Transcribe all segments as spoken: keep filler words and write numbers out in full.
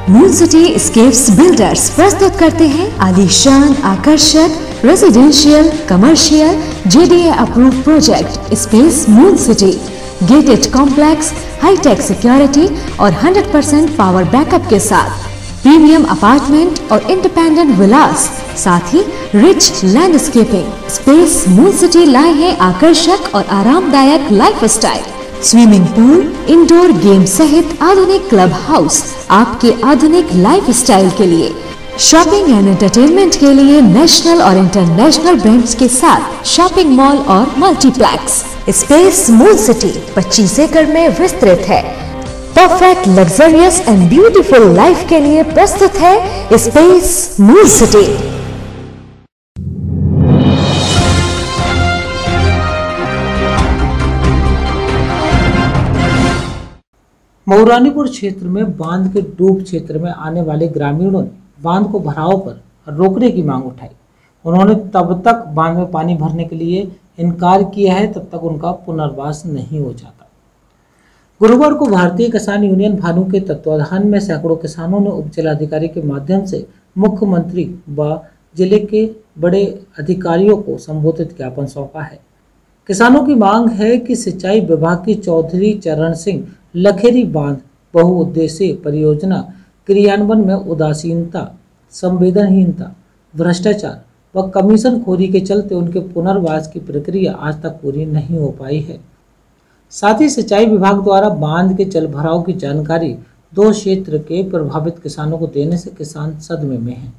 Moon city scapes builders प्रस्तुत करते हैं आलीशान, आकर्षक residential, commercial, JDA approve project space moon city. Gated complex, high tech security और हंड्रेड परसेंट पावर बैकअप के साथ प्रीमियम अपार्टमेंट और इंडिपेंडेंट विलास, साथ ही rich landscaping. Space moon city लाए हैं आकर्षक और आरामदायक lifestyle, swimming pool, indoor game सहित आधुनिक क्लब हाउस आपके आधुनिक लाइफस्टाइल के लिए। शॉपिंग एंड एंटरटेनमेंट के लिए नेशनल और इंटरनेशनल ब्रांड्स के साथ शॉपिंग मॉल और मल्टीप्लेक्स। स्पेस मून सिटी पच्चीस एकड़ में विस्तृत है। Perfect luxurious and beautiful life के लिए प्रस्तुत है स्पेस मून सिटी। मऊरानीपुर क्षेत्र में बांध के डूब क्षेत्र में आने वाले ग्रामीणों ने बांध को भराव पर रोकने की मांग उठाई। उन्होंने तब तक बांध में पानी भरने के लिए इनकार किया है तब तक उनका पुनर्वास नहीं हो जाता। गुरुवार को भारतीय किसान यूनियन भानु के तत्वाधान में सैकड़ों किसानों ने उप जिलाधिकारी के माध्यम से मुख्यमंत्री व जिले के बड़े अधिकारियों को संबोधित ज्ञापन सौंपा है। किसानों की मांग है कि सिंचाई विभाग की चौधरी चरण सिंह लखेरी बांध बहुउद्देशीय परियोजना क्रियान्वयन में उदासीनता, संवेदनहीनता, भ्रष्टाचार व कमीशनखोरी के चलते उनके पुनर्वास की प्रक्रिया आज तक पूरी नहीं हो पाई है। साथ ही सिंचाई विभाग द्वारा बांध के जल भराव की जानकारी दो क्षेत्र के प्रभावित किसानों को देने से किसान सदमे में हैं।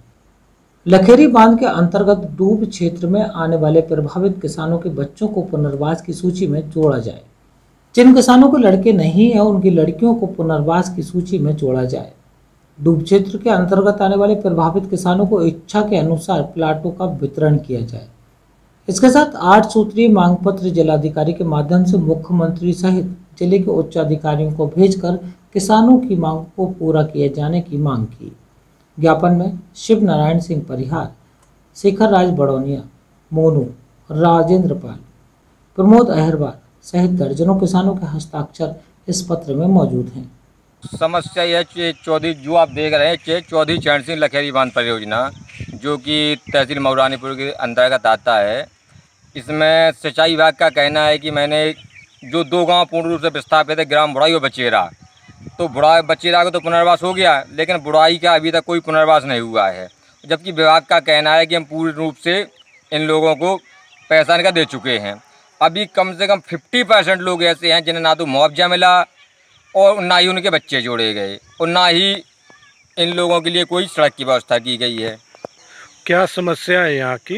लखेरी बांध के अंतर्गत डूब क्षेत्र में आने वाले प्रभावित किसानों के बच्चों को पुनर्वास की सूची में जोड़ा जाए। जिन किसानों को लड़के नहीं है उनकी लड़कियों को पुनर्वास की सूची में जोड़ा जाए। डूब क्षेत्र के अंतर्गत आने वाले प्रभावित किसानों को इच्छा के अनुसार प्लाटों का वितरण किया जाए। इसके साथ आठ सूत्रीय मांग पत्र जिलाधिकारी के माध्यम से मुख्यमंत्री सहित जिले के उच्च अधिकारियों को भेजकर किसानों की मांग को पूरा किए जाने की मांग की। ज्ञापन में शिव नारायण सिंह परिहार, शेखर राज बड़ौनिया, मोनू, राजेंद्र पाल, प्रमोद अहरवाल सहित दर्जनों किसानों के हस्ताक्षर इस पत्र में मौजूद हैं। समस्या यह चौधरी जो आप देख रहे हैं चौधरी चरण सिंह लखेरी बांध परियोजना जो कि तहसील मऊरानीपुर के अंतर्गत आता है। इसमें सिंचाई विभाग का कहना है कि मैंने जो दो गांव पूर्ण रूप से विस्थापित है, ग्राम बुढ़ाई और बचेरा, तो बुढ़ा बचेरा का तो पुनर्वास हो गया लेकिन बुढ़ाई का अभी तक कोई पुनर्वास नहीं हुआ है। जबकि विभाग का कहना है कि हम पूर्ण रूप से इन लोगों को पैसा इनका दे चुके हैं। अभी कम से कम पचास परसेंट लोग ऐसे हैं जिन्हें ना तो मुआवजा मिला और ना ही उनके बच्चे जोड़े गए और ना ही इन लोगों के लिए कोई सड़क की व्यवस्था की गई है। क्या समस्या है यहाँ की?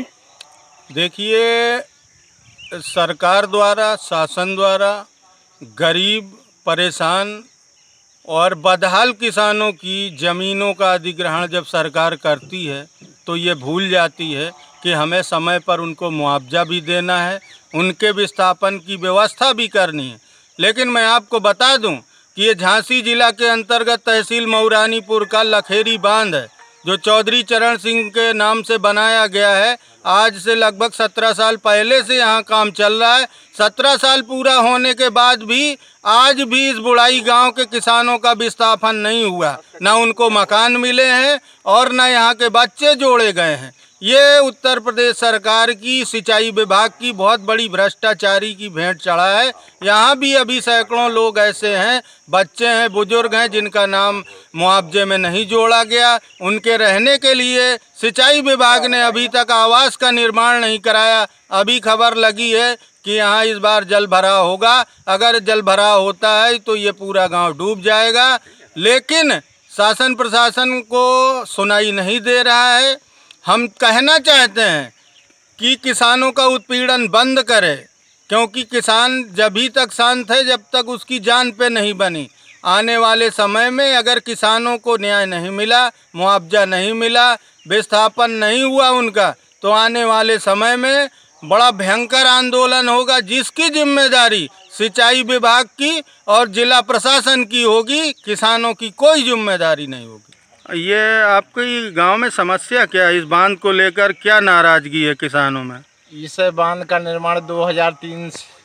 देखिए, सरकार द्वारा, शासन द्वारा गरीब, परेशान और बदहाल किसानों की ज़मीनों का अधिग्रहण जब सरकार करती है तो ये भूल जाती है कि हमें समय पर उनको मुआवजा भी देना है, उनके विस्थापन की व्यवस्था भी करनी है। लेकिन मैं आपको बता दूं कि ये झांसी जिला के अंतर्गत तहसील मऊरानीपुर का लखेरी बांध है जो चौधरी चरण सिंह के नाम से बनाया गया है। आज से लगभग सत्रह साल पहले से यहाँ काम चल रहा है। सत्रह साल पूरा होने के बाद भी आज भी इस बुढ़ाई गांव के किसानों का विस्थापन नहीं हुआ, ना उनको मकान मिले हैं और ना यहाँ के बच्चे जोड़े गए हैं। ये उत्तर प्रदेश सरकार की सिंचाई विभाग की बहुत बड़ी भ्रष्टाचारी की भेंट चढ़ा है। यहाँ भी अभी सैकड़ों लोग ऐसे हैं, बच्चे हैं, बुजुर्ग हैं जिनका नाम मुआवजे में नहीं जोड़ा गया। उनके रहने के लिए सिंचाई विभाग ने अभी तक आवास का निर्माण नहीं कराया। अभी खबर लगी है कि यहाँ इस बार जल भराव होगा। अगर जल भराव होता है तो ये पूरा गांव डूब जाएगा, लेकिन शासन प्रशासन को सुनाई नहीं दे रहा है। हम कहना चाहते हैं कि किसानों का उत्पीड़न बंद करे, क्योंकि किसान जभी तक शांत है जब तक उसकी जान पे नहीं बनी। आने वाले समय में अगर किसानों को न्याय नहीं मिला, मुआवजा नहीं मिला, विस्थापन नहीं हुआ उनका, तो आने वाले समय में बड़ा भयंकर आंदोलन होगा जिसकी जिम्मेदारी सिंचाई विभाग की और जिला प्रशासन की होगी। किसानों की कोई जिम्मेदारी नहीं होगी। ये आपके गांव में समस्या क्या है? इस बांध को लेकर क्या नाराजगी है किसानों में? इस बांध का निर्माण दो हज़ार तीन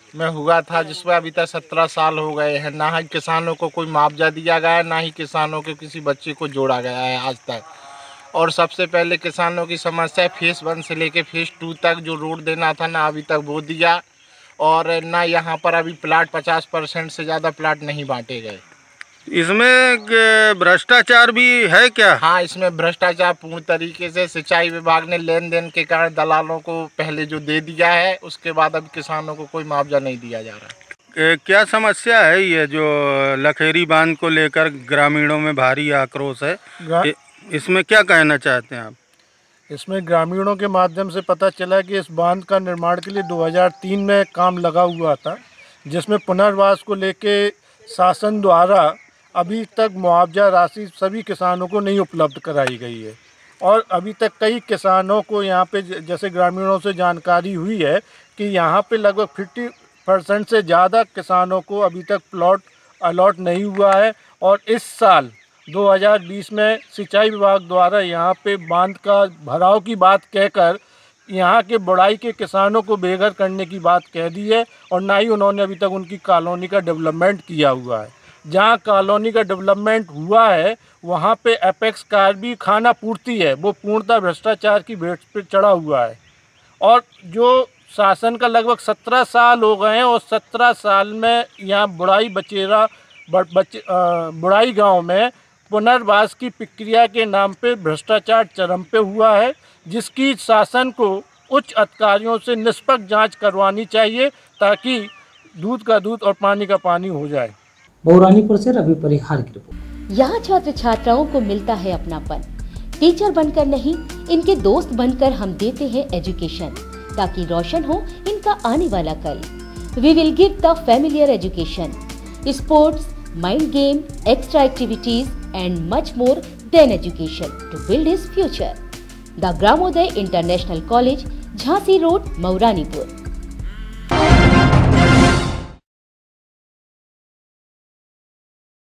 में हुआ था, जिसमें अभी तक सत्रह साल हो गए हैं। ना ही किसानों को कोई मुआवजा दिया गया है, ना ही किसानों के किसी बच्चे को जोड़ा गया है आज तक। और सबसे पहले किसानों की समस्या फेज़ वन से लेके फेज़ टू तक जो रोड देना था ना अभी तक वो दिया, और ना यहाँ पर अभी प्लाट पचास परसेंट से ज़्यादा प्लाट नहीं बांटे गए। इसमें भ्रष्टाचार भी है क्या? हाँ, इसमें भ्रष्टाचार पूर्ण तरीके से सिंचाई विभाग ने लेन देन के कारण दलालों को पहले जो दे दिया है, उसके बाद अब किसानों को कोई मुआवजा नहीं दिया जा रहा। क्या समस्या है ये जो लखेरी बांध को लेकर ग्रामीणों में भारी आक्रोश है, इसमें क्या कहना चाहते हैं आप? इसमें ग्रामीणों के माध्यम से पता चला कि इस बांध का निर्माण के लिए दो हज़ार तीन में काम लगा हुआ था, जिसमें पुनर्वास को लेके शासन द्वारा अभी तक मुआवजा राशि सभी किसानों को नहीं उपलब्ध कराई गई है। और अभी तक कई किसानों को यहाँ पे जैसे ग्रामीणों से जानकारी हुई है कि यहाँ पे लगभग पचास परसेंट से ज़्यादा किसानों को अभी तक प्लॉट अलॉट नहीं हुआ है। और इस साल दो हज़ार बीस में सिंचाई विभाग द्वारा यहाँ पे बांध का भराव की बात कहकर यहाँ के बुढ़ाई के किसानों को बेघर करने की बात कह दी है, और ना ही उन्होंने अभी तक उनकी कॉलोनी का डेवलपमेंट किया हुआ है। जहाँ कॉलोनी का डेवलपमेंट हुआ है वहाँ पे एपेक्स कार्बी खाना पूर्ति है, वो पूर्णतः भ्रष्टाचार की भेंट पर चढ़ा हुआ है। और जो शासन का लगभग सत्रह साल हो गए हैं, और सत्रह साल में यहाँ बुढ़ाई बचेरा बच बुढ़ाई गांव में पुनर्वास की प्रक्रिया के नाम पे भ्रष्टाचार चरम पे हुआ है, जिसकी शासन को उच्च अधिकारियों से निष्पक्ष जांच करवानी चाहिए, ताकि दूध का दूध और पानी का पानी हो जाए। मऊरानीपुर से रवि परिहार की रिपोर्ट। यहाँ छात्र छात्राओं को मिलता है अपनापन। टीचर बनकर नहीं, इनके दोस्त बनकर हम देते हैं एजुकेशन, ताकि रोशन हो इनका आने वाला कल। We will give the familiar education, sports, mind game, extra activities and much more than education to build his future. The Gramoday International College, Jhansi Road, Mauranipur.